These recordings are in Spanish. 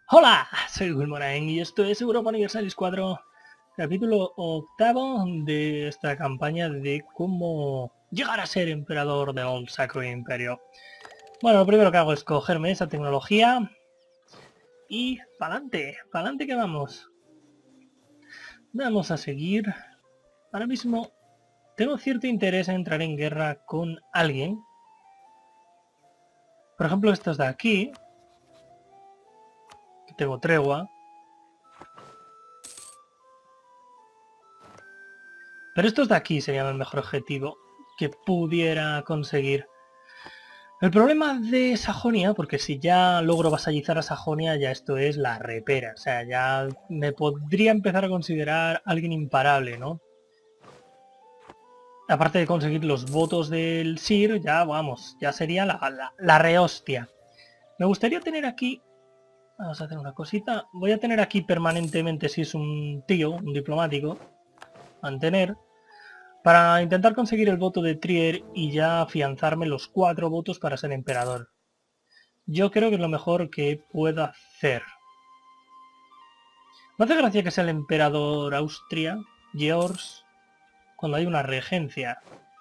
Hola, soy Wilmorain y esto es Europa Universalis 4, capítulo octavo de esta campaña de cómo llegar a ser emperador del Sacro Imperio. Bueno, lo primero que hago es cogerme esa tecnología y pa'lante que vamos. Vamos a seguir. Ahora mismo tengo cierto interés en entrar en guerra con alguien. Por ejemplo, estos de aquí, que tengo tregua. Pero estos de aquí serían el mejor objetivo que pudiera conseguir. El problema de Sajonia, porque si ya logro vasallizar a Sajonia, ya esto es la repera. O sea, ya me podría empezar a considerar alguien imparable, ¿no? Aparte de conseguir los votos del Sir, ya vamos, ya sería la rehostia. Me gustaría tener aquí... Vamos a hacer una cosita. Voy a tener aquí permanentemente, si es un tío, un diplomático, mantener, para intentar conseguir el voto de Trier y ya afianzarme los 4 votos para ser emperador. Yo creo que es lo mejor que puedo hacer. Me hace gracia que sea el emperador Austria, George, cuando hay una regencia.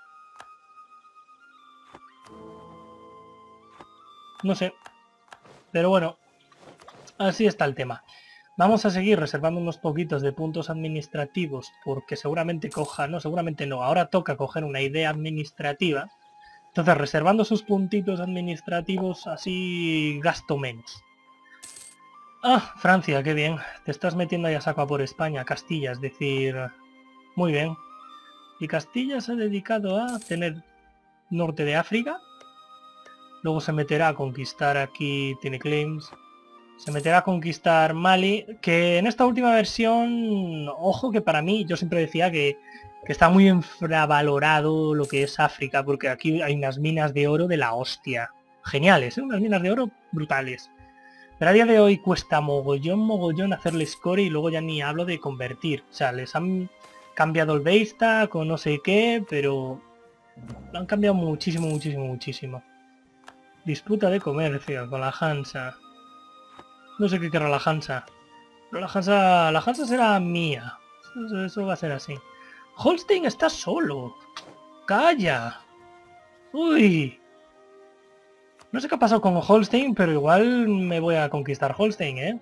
No sé. Pero bueno, así está el tema. Vamos a seguir reservando unos poquitos de puntos administrativos porque seguramente coja, no, seguramente no, ahora toca coger una idea administrativa. Entonces, reservando sus puntitos administrativos, así gasto menos. Ah, Francia, qué bien. Te estás metiendo ahí a saco a por España, Castilla, es decir... Muy bien. Y Castilla se ha dedicado a tener norte de África. Luego se meterá a conquistar aquí, tiene claims. Se meterá a conquistar Mali, que en esta última versión, ojo que para mí, yo siempre decía que está muy infravalorado lo que es África, porque aquí hay unas minas de oro de la hostia. Geniales, ¿eh? Unas minas de oro brutales. Pero a día de hoy cuesta mogollón hacerle score y luego ya ni hablo de convertir. O sea, les han cambiado el base stack o no sé qué, pero lo han cambiado muchísimo. Disputa de comercio con la Hansa. No sé qué querrá la Hansa. Pero la Hansa será mía. Eso va a ser así. Holstein está solo. Calla. Uy. No sé qué ha pasado con Holstein, pero igual me voy a conquistar Holstein, ¿eh?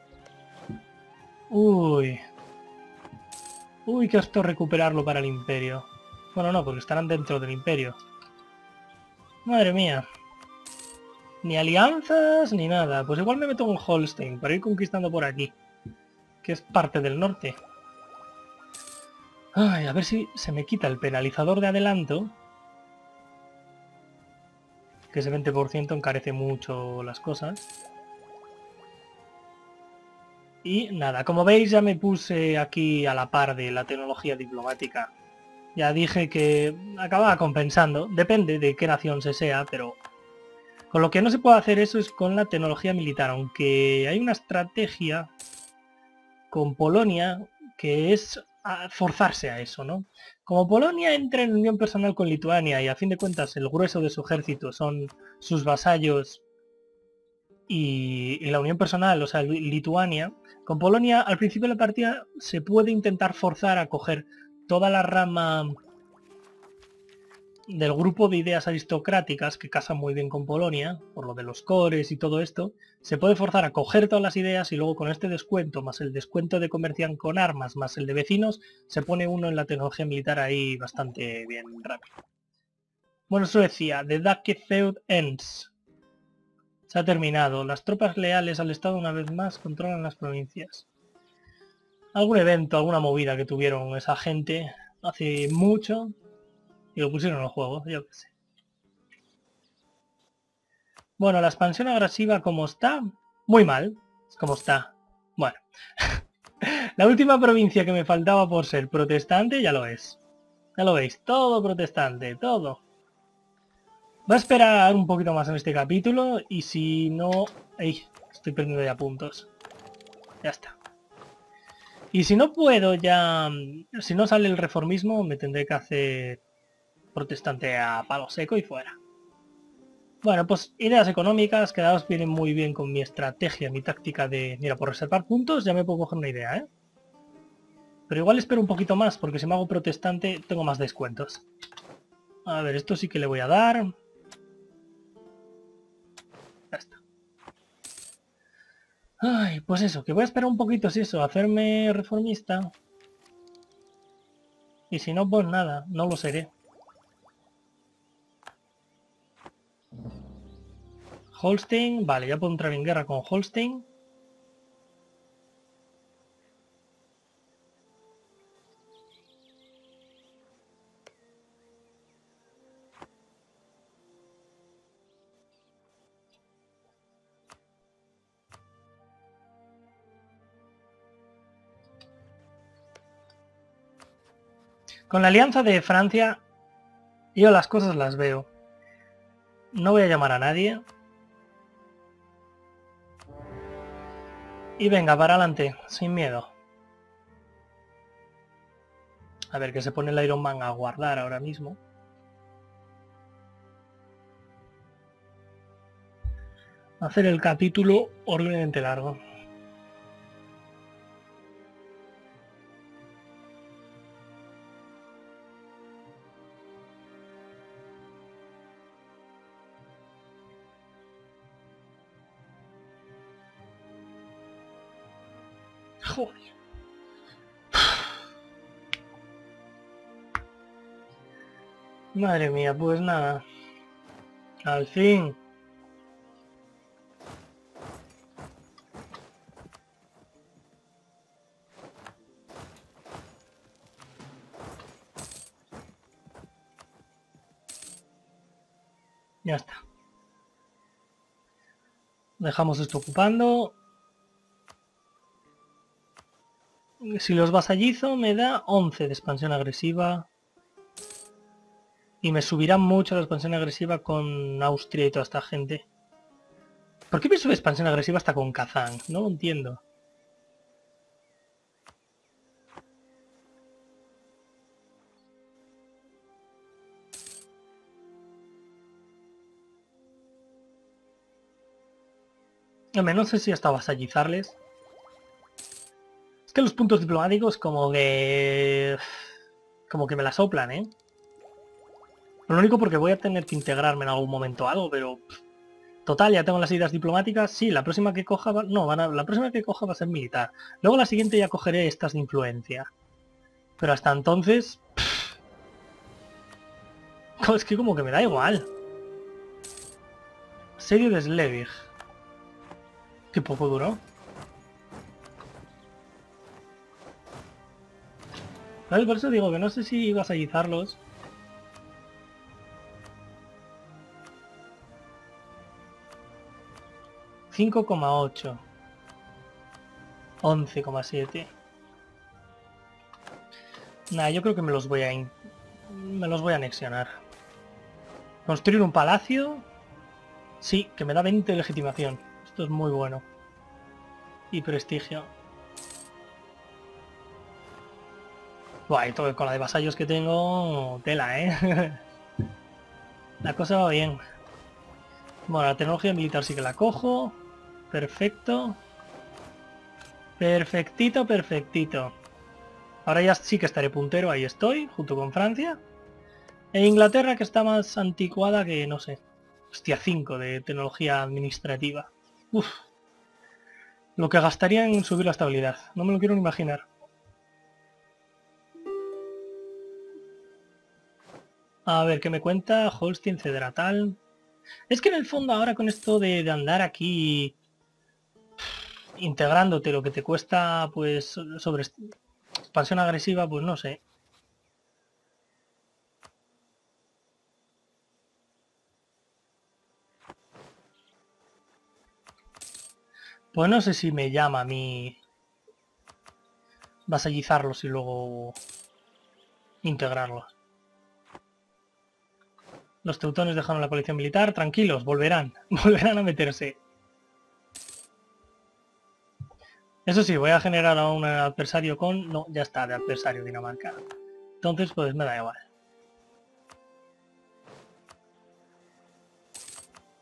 Uy. Uy, que esto recuperarlo para el Imperio. Bueno, no, porque estarán dentro del Imperio. Madre mía. Ni alianzas, ni nada. Pues igual me meto en Holstein para ir conquistando por aquí. Que es parte del norte. Ay, a ver si se me quita el penalizador de adelanto. Que ese 20% encarece mucho las cosas. Y nada, como veis ya me puse aquí a la par de la tecnología diplomática. Ya dije que acababa compensando. Depende de qué nación se sea, pero... Con lo que no se puede hacer eso es con la tecnología militar, aunque hay una estrategia con Polonia que es forzarse a eso, ¿no? Como Polonia entra en unión personal con Lituania y a fin de cuentas el grueso de su ejército son sus vasallos y la unión personal, o sea, Lituania, con Polonia al principio de la partida se puede intentar forzar a coger toda la rama del grupo de ideas aristocráticas que casan muy bien con Polonia, por lo de los cores y todo esto, se puede forzar a coger todas las ideas y luego con este descuento, más el descuento de comercian con armas, más el de vecinos, se pone uno en la tecnología militar ahí bastante bien rápido. Bueno, Suecia, The Ducky Feud Ends. Se ha terminado. Las tropas leales al Estado una vez más controlan las provincias. Algún evento, alguna movida que tuvieron esa gente hace mucho y lo pusieron en el juego, yo qué sé. Bueno, la expansión agresiva como está, muy mal, como está. Bueno, la última provincia que me faltaba por ser protestante ya lo es. Ya lo veis, todo protestante, todo. Voy a esperar un poquito más en este capítulo y si no... ¡Ey! Estoy perdiendo ya puntos. Ya está. Y si no puedo ya... Si no sale el reformismo, me tendré que hacer protestante a palo seco y fuera. Bueno, pues ideas económicas, quedaos vienen muy bien con mi estrategia, mi táctica de... Mira, por reservar puntos ya me puedo coger una idea, ¿eh? Pero igual espero un poquito más, porque si me hago protestante tengo más descuentos. A ver, esto sí que le voy a dar. Ya está. Ay, pues eso, que voy a esperar un poquito, si eso, hacerme reformista. Y si no, pues nada, no lo seré. Holstein, vale, ya puedo entrar en guerra con Holstein. Con la alianza de Francia, yo las cosas las veo. No voy a llamar a nadie. Y venga, para adelante, sin miedo. A ver, que se pone el Iron Man a guardar ahora mismo. Hacer el capítulo horriblemente largo. Joder. Madre mía, pues nada. Al fin. Ya está. Dejamos esto ocupando. Si los vasallizo me da 11 de expansión agresiva. Y me subirá mucho la expansión agresiva con Austria y toda esta gente. ¿Por qué me sube expansión agresiva hasta con Kazán? No lo entiendo. Hombre, no sé si hasta vasallizarles. Es que los puntos diplomáticos como que... Como que me la soplan, ¿eh? Lo único porque voy a tener que integrarme en algún momento a algo, pero... Total, ya tengo las ideas diplomáticas. Sí, la próxima que coja va... No, la próxima que coja va a ser militar. Luego la siguiente ya cogeré estas de influencia. Pero hasta entonces... Es que como que me da igual. Asedio de Slevig. Qué poco duró. ¿Sabes? Por eso digo que no sé si vas a guisarlos. $5,8. 11,7. Nah, yo creo que me los voy a anexionar. Construir un palacio. Sí, que me da 20 de legitimación. Esto es muy bueno. Y prestigio. Buah, y todo con la de vasallos que tengo, tela, ¿eh? La cosa va bien. Bueno, la tecnología militar sí que la cojo. Perfecto. Perfectito, perfectito. Ahora ya sí que estaré puntero, ahí estoy, junto con Francia. E Inglaterra, que está más anticuada que, no sé. Hostia, 5 de tecnología administrativa. Uf. Lo que gastaría en subir la estabilidad. No me lo quiero ni imaginar. A ver, ¿qué me cuenta? Holstein cederá tal. Es que en el fondo ahora con esto de andar aquí integrándote lo que te cuesta, pues, sobre expansión agresiva, pues no sé. Pues no sé si me llama a mí vasallizarlos y luego integrarlos. Los teutones dejaron la coalición militar, tranquilos, volverán, volverán a meterse. Eso sí, voy a generar a un adversario con... No, ya está, de adversario Dinamarca. Entonces, pues me da igual.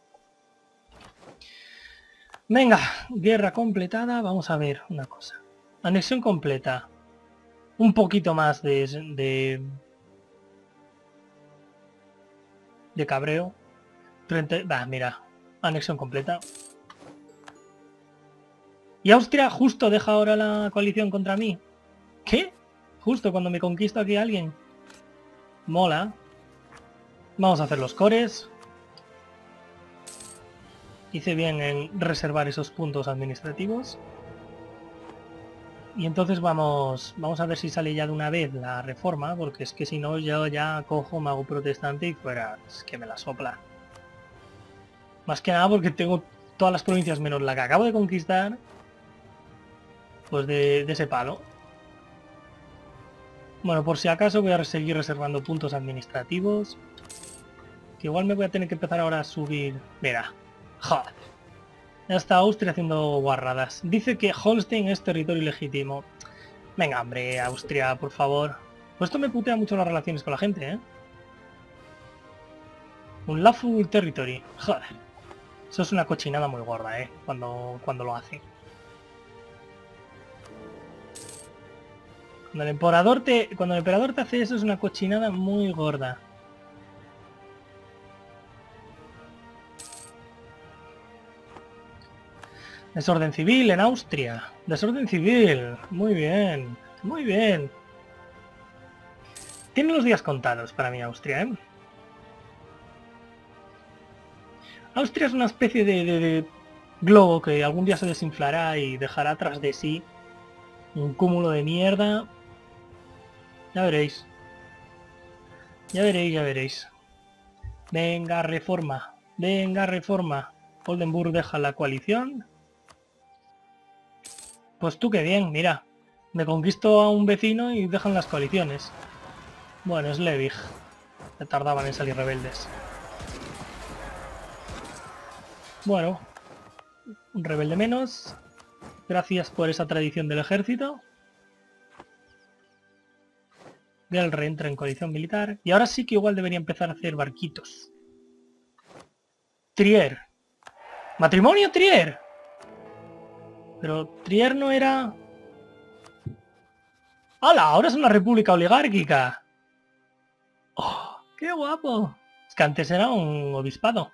Venga, guerra completada. Vamos a ver una cosa. Anexión completa. Un poquito más de cabreo. 30, mira. Anexión completa. Y Austria justo deja ahora la coalición contra mí. ¿Qué? Justo cuando me conquisto aquí a alguien. Mola. Vamos a hacer los cores. Hice bien en reservar esos puntos administrativos. Y entonces vamos a ver si sale ya de una vez la reforma, porque es que si no yo ya cojo mago protestante y fuera, es que me la sopla. Más que nada porque tengo todas las provincias menos la que acabo de conquistar, pues de ese palo. Bueno, por si acaso voy a seguir reservando puntos administrativos. Que igual me voy a tener que empezar ahora a subir... Mira, joder. Ya está Austria haciendo guarradas. Dice que Holstein es territorio ilegítimo. Venga, hombre, Austria, por favor. Pues esto me putea mucho las relaciones con la gente, ¿eh? Un lawful territory. Joder. Eso es una cochinada muy gorda, ¿eh? Cuando lo hace. Cuando el emperador te hace eso es una cochinada muy gorda. Desorden civil en Austria. Desorden civil. Muy bien. Muy bien. Tiene los días contados para mí Austria, ¿eh? Austria es una especie de globo que algún día se desinflará y dejará tras de sí un cúmulo de mierda. Ya veréis. Ya veréis, ya veréis. Venga, reforma. Venga, reforma. Oldenburg deja la coalición. Pues tú qué bien, mira. Me conquisto a un vecino y dejan las coaliciones. Bueno, es Levig. Se tardaban en salir rebeldes. Bueno, un rebelde menos. Gracias por esa tradición del ejército. Gelre entra en coalición militar. Y ahora sí que igual debería empezar a hacer barquitos. Trier. ¡Matrimonio Trier! Pero Trier no era... ¡Hala! Ahora es una república oligárquica. ¡Oh! ¡Qué guapo! Es que antes era un obispado.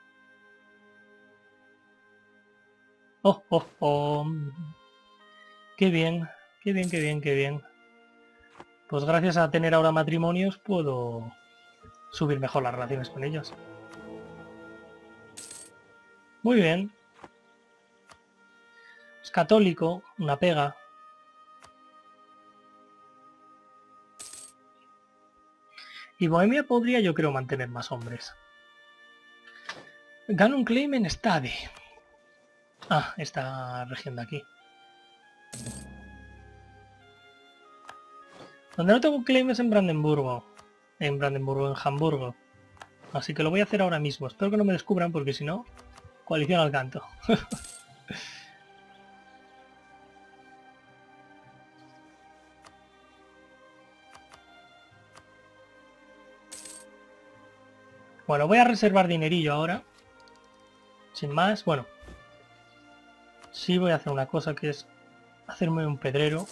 ¡Oh, oh, oh! ¡Qué bien! ¡Qué bien, qué bien, qué bien! Pues gracias a tener ahora matrimonios puedo subir mejor las relaciones con ellos. Muy bien. Es católico, una pega. Y Bohemia podría, yo creo, mantener más hombres. Gano un claim en Stade. Ah, esta región de aquí. Donde no tengo claim es en Brandenburgo. En Hamburgo. Así que lo voy a hacer ahora mismo. Espero que no me descubran porque si no, coalición al canto. Bueno, voy a reservar dinerillo ahora. Sin más, bueno. Sí voy a hacer una cosa que es hacerme un pedrero.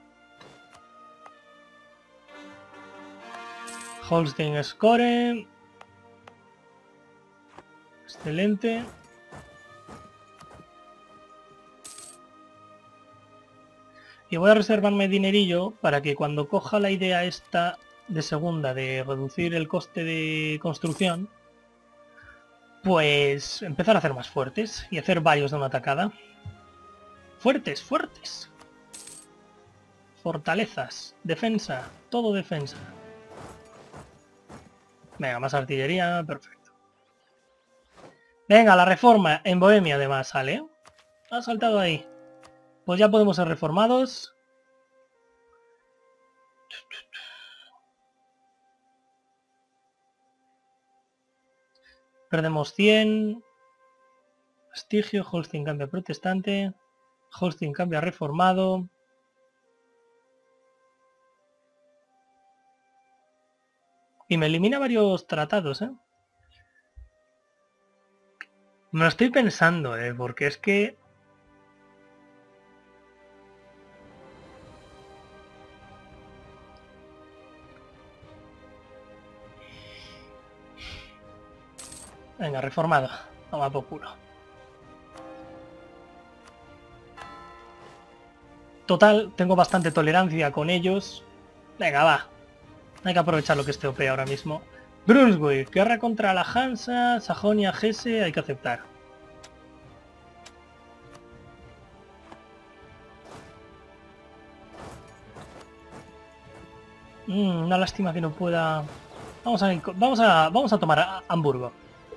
Holstein Score. Excelente. Y voy a reservarme dinerillo para que cuando coja la idea esta de segunda de reducir el coste de construcción, pues empezar a hacer más fuertes y hacer varios de una tacada. Fuertes, fuertes. Fortalezas, defensa, todo defensa. Venga, más artillería, perfecto. Venga, la reforma en Bohemia además sale. Ha saltado ahí. Pues ya podemos ser reformados. Perdemos 100. Prestigio, Holstein cambia protestante. Holstein cambia reformado. Y me elimina varios tratados, ¿eh? Me lo estoy pensando, porque es que Venga, reformado. Toma por culo. Total, tengo bastante tolerancia con ellos. Venga, va. Hay que aprovechar lo que esté OP ahora mismo. Brunswick, guerra contra la Hansa, Sajonia, Hesse, hay que aceptar. Una lástima que no pueda... Vamos a tomar Hamburgo.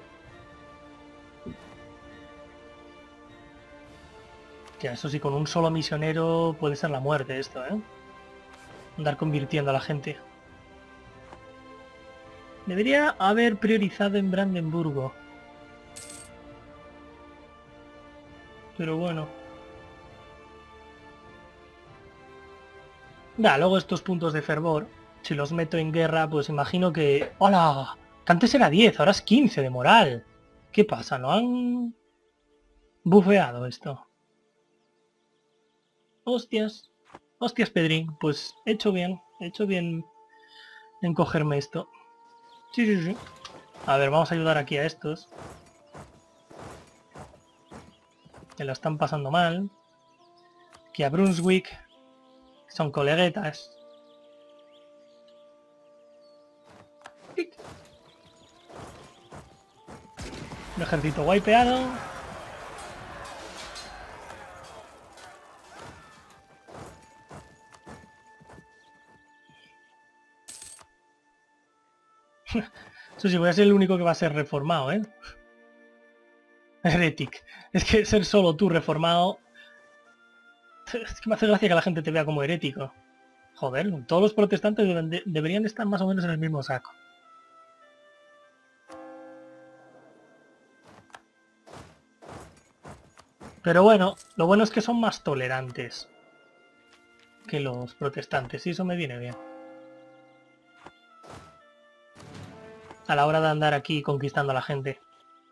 Ya, eso sí, con un solo misionero puede ser la muerte esto, ¿eh? Andar convirtiendo a la gente. Debería haber priorizado en Brandenburgo. Pero bueno. Luego estos puntos de fervor, si los meto en guerra, pues imagino que... ¡Hola! Que antes era 10, ahora es 15 de moral. ¿Qué pasa? ¿No han bufeado esto? Hostias. Hostias, Pedrín. Pues he hecho bien en cogerme esto. Sí, sí, sí. A ver, vamos a ayudar aquí a estos. Que la están pasando mal. Que a Brunswick. Son coleguetas. Un ejército wipeado. Eso sí, voy a ser el único que va a ser reformado, ¿eh? Heretic. Es que ser solo tú reformado... Es que me hace gracia que la gente te vea como herético. Joder, todos los protestantes deberían estar más o menos en el mismo saco. Pero bueno, lo bueno es que son más tolerantes que los protestantes, y eso me viene bien. A la hora de andar aquí conquistando a la gente.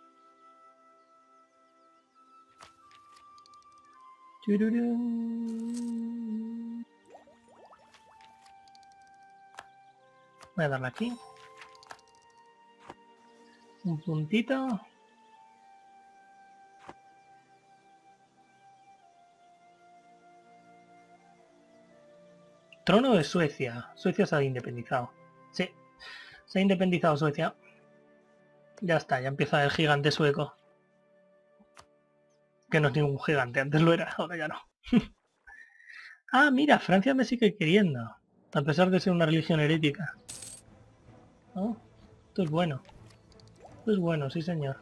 Voy a darle aquí. Un puntito. Trono de Suecia. Suecia se ha independizado. Sí, se ha independizado Suecia. Ya está, ya empieza el gigante sueco. Que no es ningún gigante, antes lo era, ahora ya no. Ah, mira, Francia me sigue queriendo. A pesar de ser una religión herética. Oh, esto es bueno. Esto es bueno, sí señor.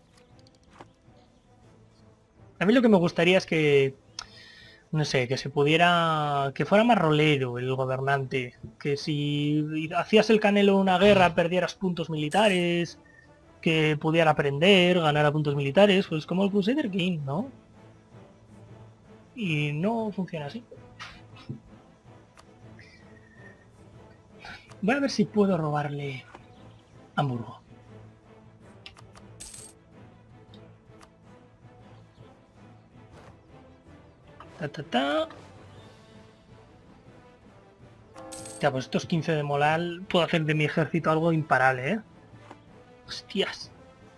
A mí lo que me gustaría es que... No sé, que se pudiera... Que fuera más rolero el gobernante. Que si hacías el Canelo en una guerra perdieras puntos militares. Que pudiera aprender, ganar a puntos militares. Pues como el Crusader King, ¿no? Y no funciona así. Voy a ver si puedo robarle Hamburgo. Ya, pues estos 15 de moral puedo hacer de mi ejército algo imparable, ¿eh? Hostias.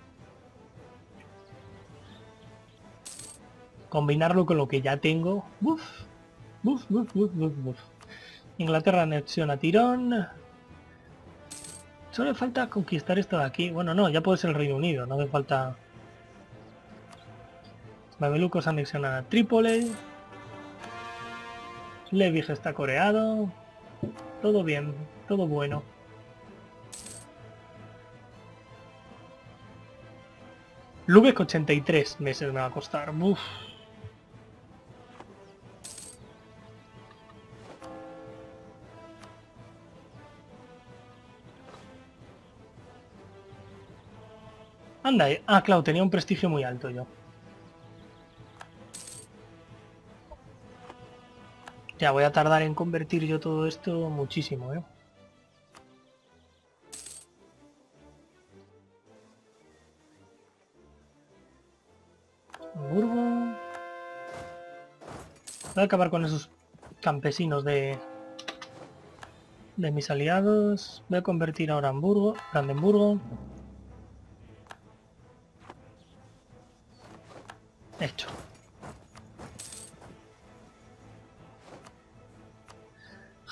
Combinarlo con lo que ya tengo. Uf. Uf, uf, uf, uf, uf. Inglaterra anexiona Tirón. Solo falta conquistar esto de aquí. Bueno, no, ya puede ser el Reino Unido. No hace falta... Mamelucos anexionan a Trípoli. Levig está coreado. Todo bien, todo bueno. Lübeck 83 meses me va a costar. Uf. Anda, claro, tenía un prestigio muy alto yo. Ya voy a tardar en convertir yo todo esto muchísimo, ¿eh? Hamburgo. Voy a acabar con esos campesinos de mis aliados. Voy a convertir ahora Hamburgo, Brandenburgo.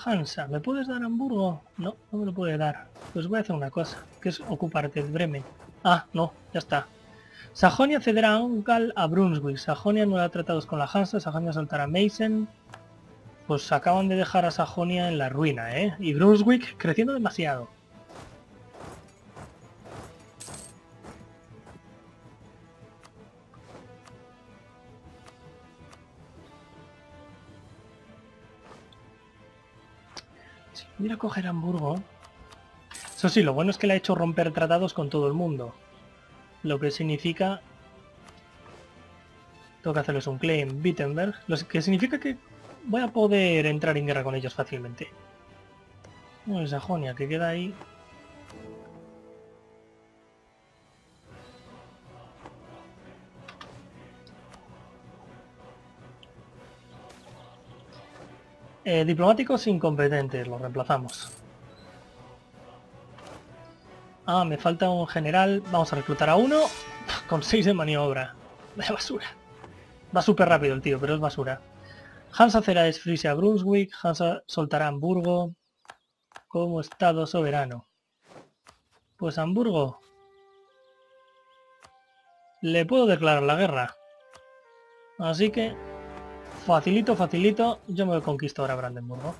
Hansa, ¿me puedes dar Hamburgo? No, no me lo puede dar. Pues voy a hacer una cosa, que es ocuparte de Bremen. Ah, no, ya está. Sajonia cederá a Uncal a Brunswick. Sajonia no hará tratados con la Hansa. Sajonia soltará a Meissen. Pues acaban de dejar a Sajonia en la ruina, ¿eh? Y Brunswick creciendo demasiado. Si pudiera coger Hamburgo... Eso sí, lo bueno es que le ha hecho romper tratados con todo el mundo. Lo que significa... Tengo que hacerles un claim Wittenberg. Lo que significa que voy a poder entrar en guerra con ellos fácilmente. No, Sajonia, que queda ahí... diplomáticos incompetentes, los reemplazamos. Ah, me falta un general. Vamos a reclutar a uno con 6 de maniobra. Vaya basura. Va súper rápido el tío, pero es basura. Hansa cederá Frisia a Brunswick. Hansa soltará Hamburgo como estado soberano. Pues Hamburgo. Le puedo declarar la guerra. Así que... Facilito, facilito. Yo me conquisto ahora Brandenburgo.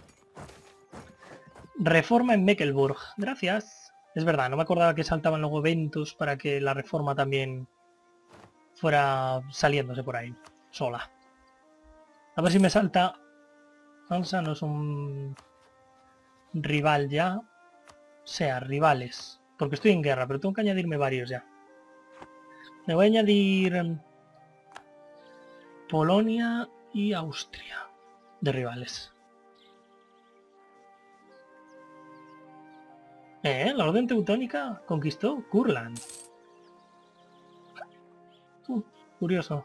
Reforma en Mecklenburg. Gracias. Es verdad, no me acordaba que saltaban luego eventos para que la reforma también fuera saliéndose por ahí. Sola. A ver si me salta... Hansa no es un rival ya. O sea, rivales. Porque estoy en guerra, pero tengo que añadirme varios ya. Me voy a añadir Polonia y Austria de rivales. La orden teutónica conquistó Kurland. Curioso.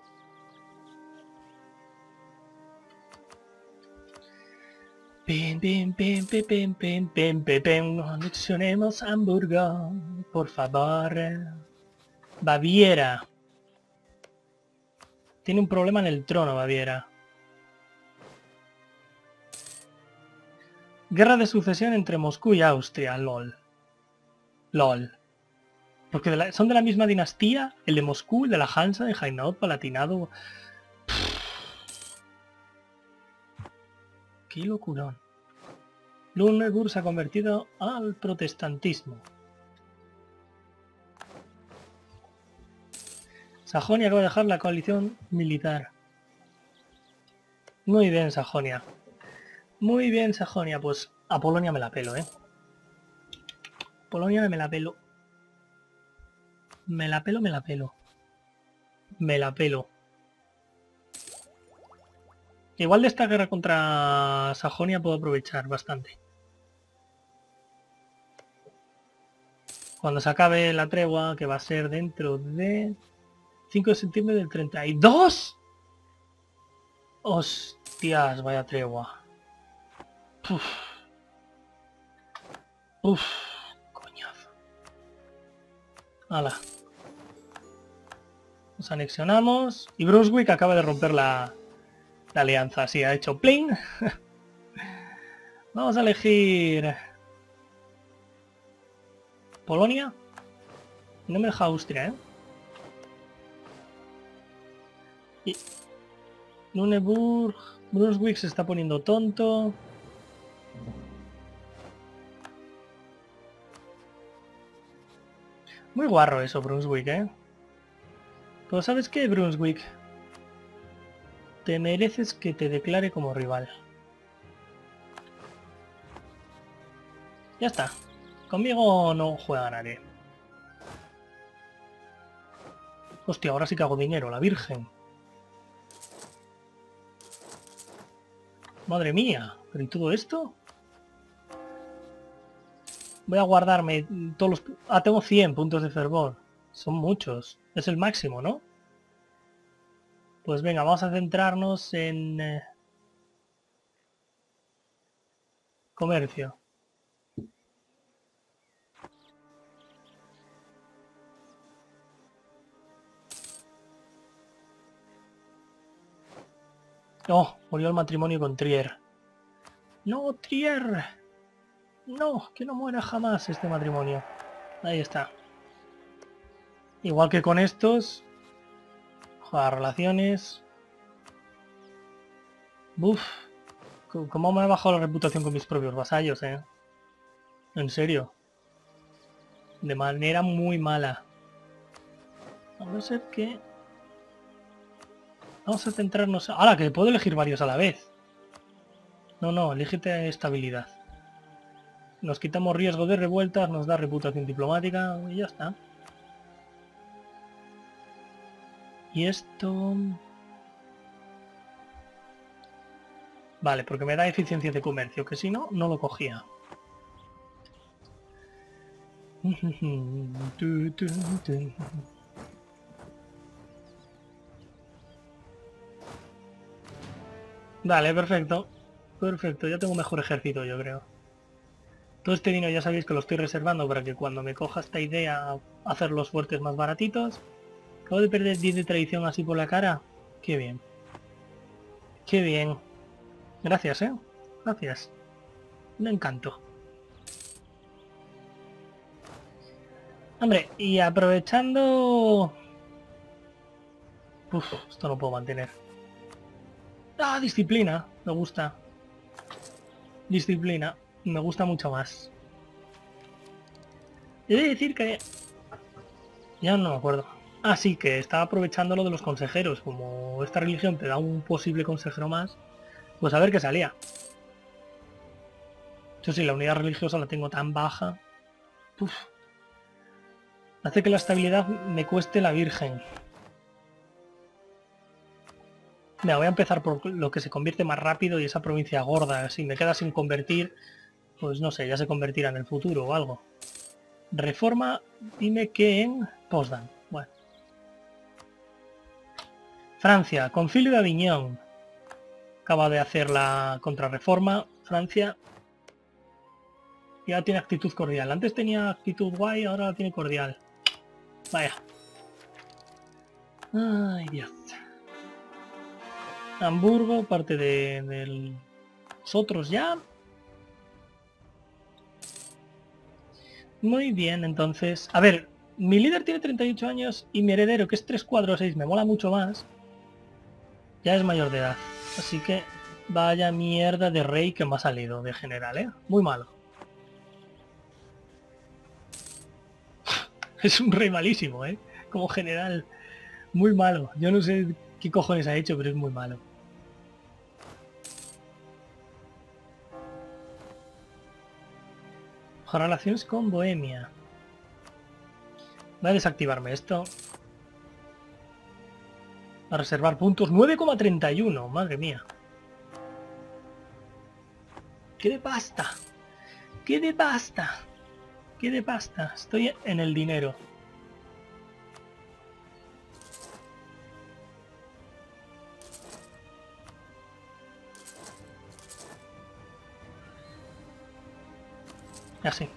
Pim, pim, pim, pim, pim, pim, pim, pim, pim. Anexionemos Hamburgo, por favor. Baviera. Tiene un problema en el trono, Baviera. Guerra de sucesión entre Moscú y Austria, lol. LOL. Porque son de la misma dinastía, el de Moscú, el de la Hansa, de Hainaut, Palatinado. Qué locurón. Lüneburg se ha convertido al protestantismo. Sajonia acaba de dejar la coalición militar. Muy bien, Sajonia. Muy bien, Sajonia. Pues a Polonia me la pelo, ¿eh? Polonia me la pelo. Me la pelo, me la pelo. Me la pelo. Igual de esta guerra contra Sajonia puedo aprovechar bastante. Cuando se acabe la tregua, que va a ser dentro de 5 de septiembre del 32. Hostias, vaya tregua. Uf. Uf, coñazo. Hala. Nos anexionamos. Y Brunswick acaba de romper la alianza. Así ha hecho pling. Vamos a elegir Polonia. No me deja Austria, ¿eh? Y Lüneburg. Brunswick se está poniendo tonto. Muy guarro eso, Brunswick, ¿eh? Pero ¿sabes qué, Brunswick? Te mereces que te declare como rival. Ya está. Conmigo no juega nadie. Hostia, ahora sí que hago dinero, la virgen. Madre mía, ¿pero y todo esto? Voy a guardarme todos los... Ah, tengo 100 puntos de fervor. Son muchos. Es el máximo, ¿no? Pues venga, vamos a centrarnos en... comercio. Oh, murió el matrimonio con Trier. No, Trier. No, que no muera jamás este matrimonio. Ahí está. Igual que con estos. Joder, relaciones. Buf. ¿Cómo me ha bajado la reputación con mis propios vasallos, eh? En serio. De manera muy mala. A no ser que... Vamos a centrarnos... ¡Hala! Que puedo elegir varios a la vez. No, no, elígete estabilidad. Nos quitamos riesgo de revueltas, nos da reputación diplomática y ya está. Y esto... Vale, porque me da eficiencia de comercio, que si no, no lo cogía. Vale, perfecto. Perfecto, ya tengo un mejor ejército, yo creo. Todo este dinero ya sabéis que lo estoy reservando para que cuando me coja esta idea hacer los fuertes más baratitos. Acabo de perder 10 de tradición así por la cara. Qué bien. Qué bien. Gracias, Gracias. Un encanto. Hombre, y aprovechando... Uf, esto no puedo mantener. Ah, disciplina. Me gusta. Disciplina. Me gusta mucho más. He de decir que... Ya no me acuerdo. Ah, sí, que estaba aprovechando lo de los consejeros. Como esta religión te da un posible consejero más, pues a ver qué salía. Yo sí, la unidad religiosa la tengo tan baja. Uf. Hace que la estabilidad me cueste la virgen. Mira, voy a empezar por lo que se convierte más rápido y esa provincia gorda. Si me queda sin convertir, pues no sé, ya se convertirá en el futuro o algo. Reforma, dime que en Potsdam. Bueno. Francia, Concilio de Aviñón. Acaba de hacer la contrarreforma. Francia ya tiene actitud cordial. Antes tenía actitud guay, ahora la tiene cordial. Vaya. Ay, Dios. Hamburgo, parte de los otros ya. Muy bien, entonces... A ver, mi líder tiene 38 años y mi heredero, que es 346, me mola mucho más. Ya es mayor de edad. Así que vaya mierda de rey que me ha salido de general, ¿eh? Muy malo. Es un rey malísimo, ¿eh? Como general. Muy malo. Yo no sé qué cojones ha hecho, pero es muy malo. Relaciones con Bohemia. Voy a desactivarme esto. A reservar puntos. 9,31. Madre mía. ¡Qué de pasta! ¡Qué de pasta! ¡Qué de pasta! Estoy en el dinero. Así.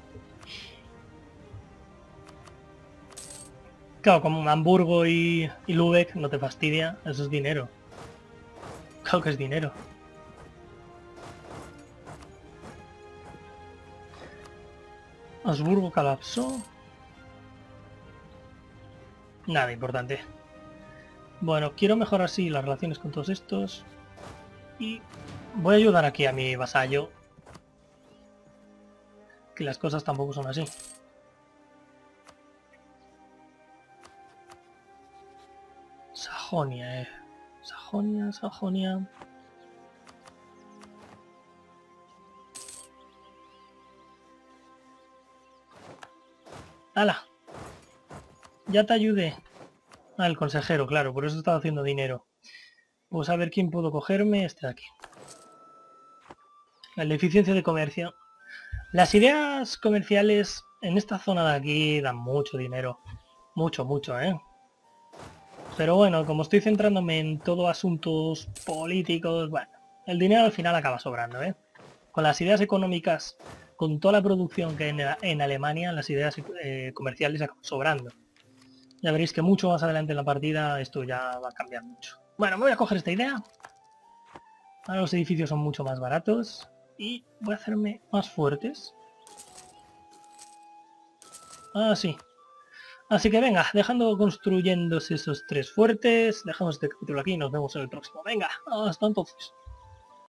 Claro, como Hamburgo y Lübeck no te fastidia, eso es dinero. Claro que es dinero. Habsburgo colapsó. Nada importante. Bueno, quiero mejorar así las relaciones con todos estos. Y voy a ayudar aquí a mi vasallo. Que las cosas tampoco son así. Sajonia, Sajonia, Sajonia. ¡Hala! Ya te ayudé. Ah, el consejero, claro, por eso estaba haciendo dinero. Pues a ver quién puedo cogerme. Este de aquí. El de eficiencia de comercio. Las ideas comerciales en esta zona de aquí dan mucho dinero. Mucho, mucho, ¿eh? Pero bueno, como estoy centrándome en todo asuntos políticos, bueno, el dinero al final acaba sobrando, ¿eh? Con las ideas económicas, con toda la producción que hay en Alemania, las ideas comerciales acaban sobrando. Ya veréis que mucho más adelante en la partida esto ya va a cambiar mucho. Bueno, me voy a coger esta idea. Ahora los edificios son mucho más baratos. y voy a hacerme más fuertes. Así. Así que venga, dejando construyéndose esos 3 fuertes, dejamos este capítulo aquí y nos vemos en el próximo. Venga, hasta entonces.